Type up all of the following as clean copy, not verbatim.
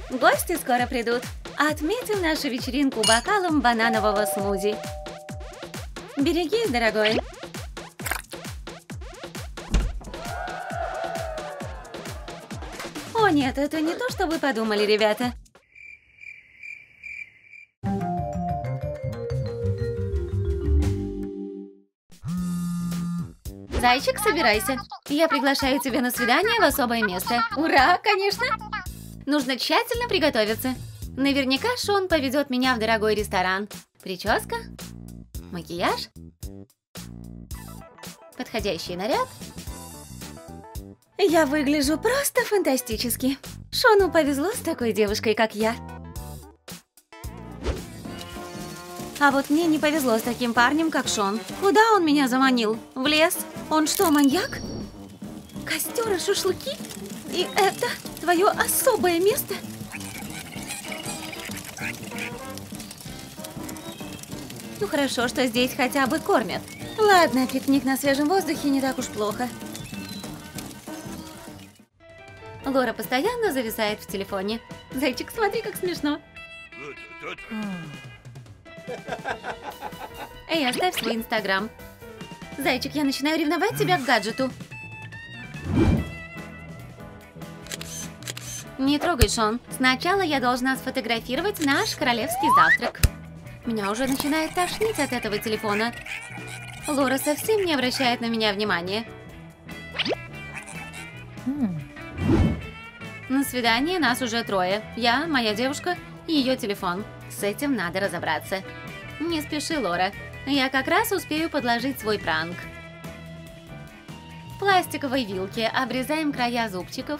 Гости скоро придут. Отметим нашу вечеринку бокалом бананового смузи. Берегись, дорогой. О нет, это не то, что вы подумали, ребята. Зайчик, собирайся. Я приглашаю тебя на свидание в особое место. Ура, конечно. Нужно тщательно приготовиться. Наверняка Шон поведет меня в дорогой ресторан. Прическа, макияж, подходящий наряд. Я выгляжу просто фантастически. Шону повезло с такой девушкой, как я. А вот мне не повезло с таким парнем, как Шон. Куда он меня заманил? В лес? Он что, маньяк? Костер и шашлыки? И это твое особое место? Ну хорошо, что здесь хотя бы кормят. Ладно, пикник на свежем воздухе не так уж плохо. Лора постоянно зависает в телефоне. Зайчик, смотри, как смешно. Эй, оставь свой инстаграм. Зайчик, я начинаю ревновать тебя к гаджету. Не трогай, Шон. Сначала я должна сфотографировать наш королевский завтрак. Меня уже начинает тошнить от этого телефона. Лора совсем не обращает на меня внимания. На свидание нас уже трое. Я, моя девушка и ее телефон. С этим надо разобраться. Не спеши, Лора. Я как раз успею подложить свой пранк. В пластиковой вилке обрезаем края зубчиков.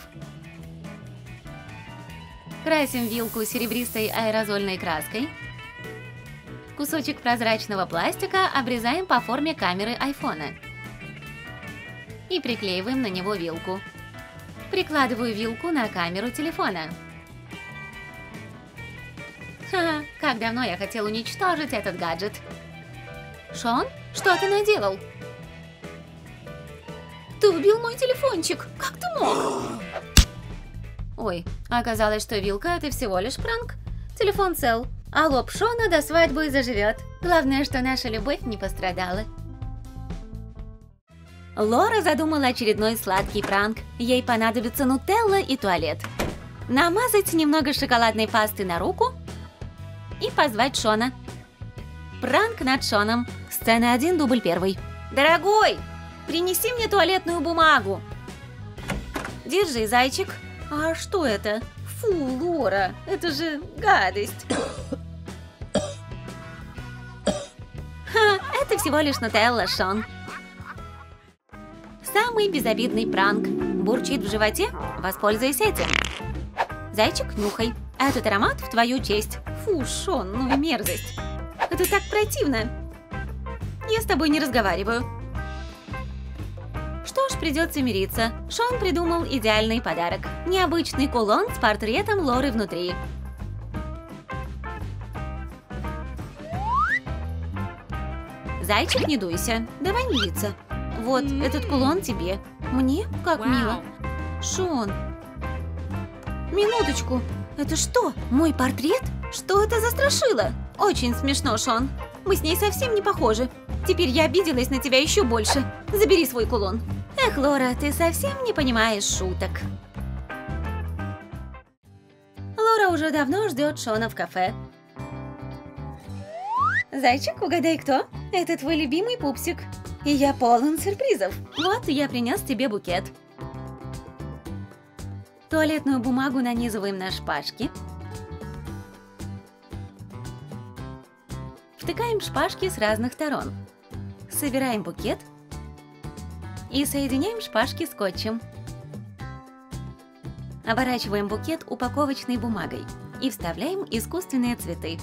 Красим вилку серебристой аэрозольной краской. Кусочек прозрачного пластика обрезаем по форме камеры айфона. И приклеиваем на него вилку. Прикладываю вилку на камеру телефона. Ха, как давно я хотел уничтожить этот гаджет. Шон, что ты наделал? Ты убил мой телефончик. Как ты мог? Ой, оказалось, что вилка — это всего лишь пранк. Телефон цел, а лоб Шона до свадьбы заживет. Главное, что наша любовь не пострадала. Лора задумала очередной сладкий пранк. Ей понадобится нутелла и туалет. Намазать немного шоколадной пасты на руку и позвать Шона. Пранк над Шоном. Сцена 1, дубль 1. Дорогой, принеси мне туалетную бумагу. Держи, зайчик. А что это? Фу, Лора, это же гадость. Ха, это всего лишь нутелла, Шон. Самый безобидный пранк. Бурчит в животе? Воспользуйся этим. Зайчик, нюхай. Этот аромат в твою честь. Фу, Шон, ну и мерзость. Это так противно. Я с тобой не разговариваю. Что ж, придется мириться. Шон придумал идеальный подарок. Необычный кулон с портретом Лоры внутри. Зайчик, не дуйся. Давай мириться. Вот, этот кулон тебе. Мне? Как мило. Шон. Минуточку. Это что, мой портрет? Что это за страшило? Очень смешно, Шон. Мы с ней совсем не похожи. Теперь я обиделась на тебя еще больше. Забери свой кулон. Эх, Лора, ты совсем не понимаешь шуток. Лора уже давно ждет Шона в кафе. Зайчик, угадай, кто? Это твой любимый пупсик. И я полон сюрпризов. Вот, я принес тебе букет. Туалетную бумагу нанизываем на шпажки. Втыкаем шпажки с разных сторон. Собираем букет и соединяем шпажки скотчем. Оборачиваем букет упаковочной бумагой и вставляем искусственные цветы.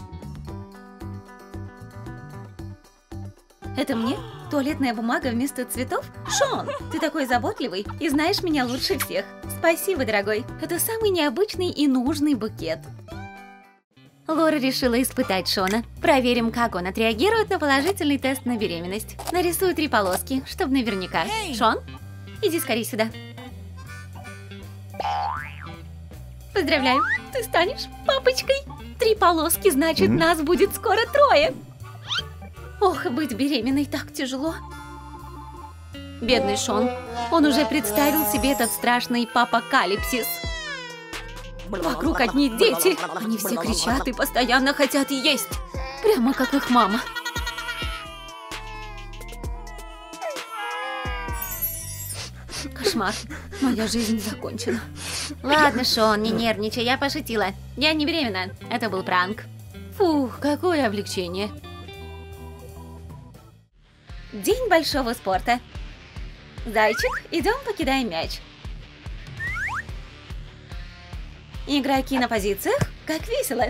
Это мне? Туалетная бумага вместо цветов? Шон, ты такой заботливый и знаешь меня лучше всех. Спасибо, дорогой. Это самый необычный и нужный букет. Лора решила испытать Шона. Проверим, как он отреагирует на положительный тест на беременность. Нарисую 3 полоски, чтобы наверняка. Шон, иди скорее сюда. Поздравляю, ты станешь папочкой. 3 полоски, значит, нас будет скоро 3. Ох, быть беременной так тяжело. Бедный Шон. Он уже представил себе этот страшный папокалипсис. Вокруг одни дети. Они все кричат и постоянно хотят есть. Прямо как их мама. Кошмар. Моя жизнь закончена. Ладно, Шон, не нервничай, я пошутила. Я не беременна. Это был пранк. Фух, какое облегчение. День большого спорта. Зайчик, идем покидаем мяч. Игроки на позициях. Как весело.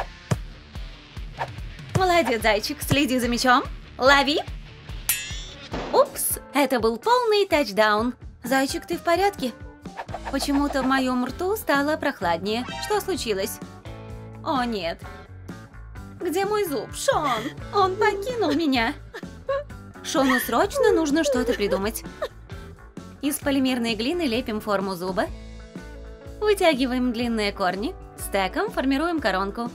Молодец, зайчик, следи за мячом. Лови. Упс, это был полный тачдаун. Зайчик, ты в порядке? Почему-то в моем рту стало прохладнее. Что случилось? О, нет. Где мой зуб? Шон! Он покинул меня. Шону срочно нужно что-то придумать. Из полимерной глины лепим форму зуба. Вытягиваем длинные корни. Стеком формируем коронку.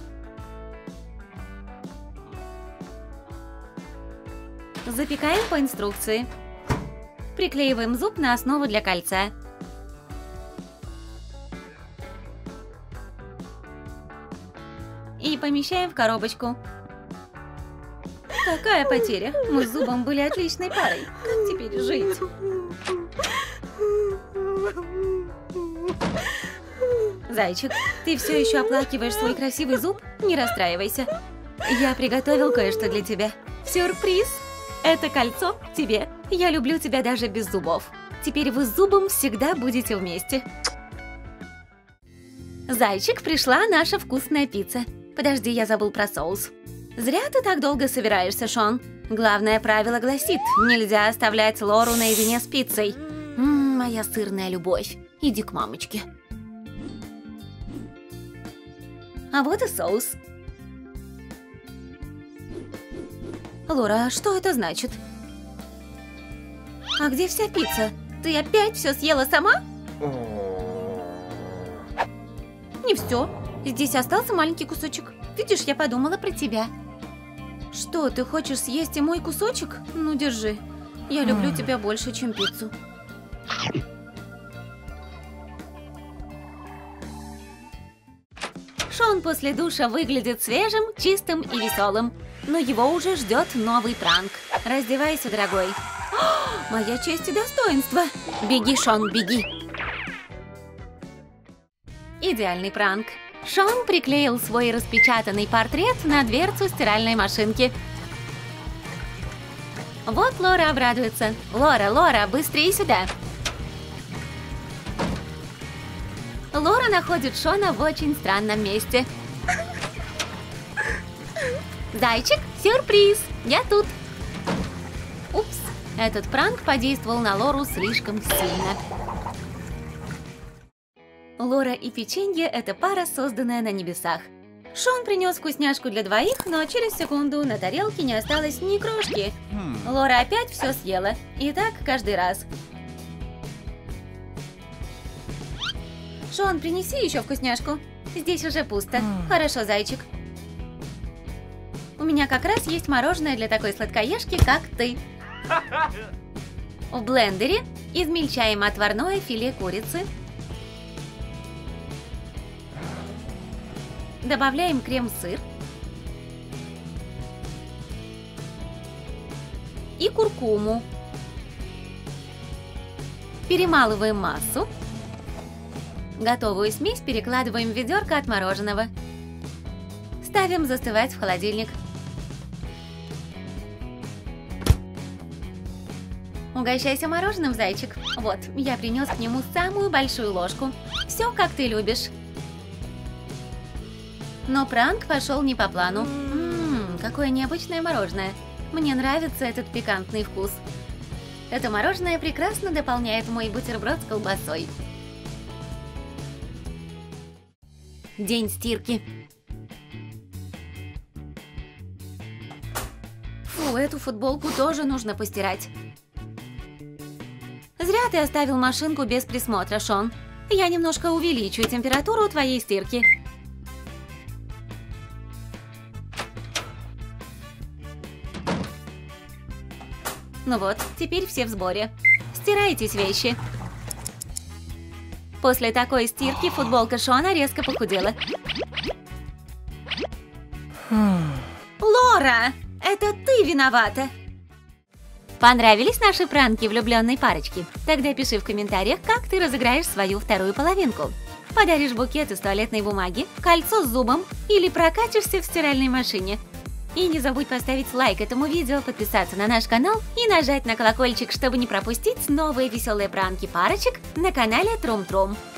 Запекаем по инструкции. Приклеиваем зуб на основу для кольца. И помещаем в коробочку. Какая потеря! Мы с зубом были отличной парой. Как теперь жить? Зайчик, ты все еще оплакиваешь свой красивый зуб? Не расстраивайся. Я приготовил кое-что для тебя. Сюрприз! Это кольцо тебе. Я люблю тебя даже без зубов. Теперь вы с зубом всегда будете вместе. Зайчик, пришла наша вкусная пицца. Подожди, я забыл про соус. Зря ты так долго собираешься, Шон. Главное правило гласит, нельзя оставлять Лору наедине с пиццей. Моя сырная любовь. Иди к мамочке. А вот и соус. Лора, а что это значит? А где вся пицца? Ты опять все съела сама? Не все. Здесь остался маленький кусочек. Видишь, я подумала про тебя. Что, ты хочешь съесть и мой кусочек? Ну, держи. Я люблю тебя больше, чем пиццу. Шон после душа выглядит свежим, чистым и веселым. Но его уже ждет новый пранк. Раздевайся, дорогой. О, моя честь и достоинство. Беги, Шон, беги. Идеальный пранк. Шон приклеил свой распечатанный портрет на дверцу стиральной машинки. Вот Лора обрадуется. Лора, быстрее сюда. Лора находит Шона в очень странном месте. Зайчик, сюрприз! Я тут. Упс, этот пранк подействовал на Лору слишком сильно. Лора и печенье – это пара, созданная на небесах. Шон принес вкусняшку для двоих, но через секунду на тарелке не осталось ни крошки. Лора опять все съела. И так каждый раз. Шон, принеси еще вкусняшку. Здесь уже пусто. Хорошо, зайчик. У меня как раз есть мороженое для такой сладкоежки, как ты. В блендере измельчаем отварное филе курицы. Добавляем крем-сыр. И куркуму. Перемалываем массу. Готовую смесь перекладываем в ведерко от мороженого. Ставим застывать в холодильник. Угощайся мороженым, зайчик. Вот, я принес к нему самую большую ложку. Все, как ты любишь. Но пранк пошел не по плану. Какое необычное мороженое. Мне нравится этот пикантный вкус. Это мороженое прекрасно дополняет мой бутерброд с колбасой. День стирки. Фу, эту футболку тоже нужно постирать. Зря ты оставил машинку без присмотра, Шон. Я немножко увеличу температуру твоей стирки. Ну вот, теперь все в сборе. Стирайтесь вещи. После такой стирки футболка Шона резко похудела. Лора, это ты виновата! Понравились наши пранки влюбленной парочки? Тогда пиши в комментариях, как ты разыграешь свою вторую половинку. Подаришь букет из туалетной бумаги, кольцо с зубом или прокатишься в стиральной машине. И не забудь поставить лайк этому видео, подписаться на наш канал и нажать на колокольчик, чтобы не пропустить новые веселые пранки парочек на канале Трум Трум.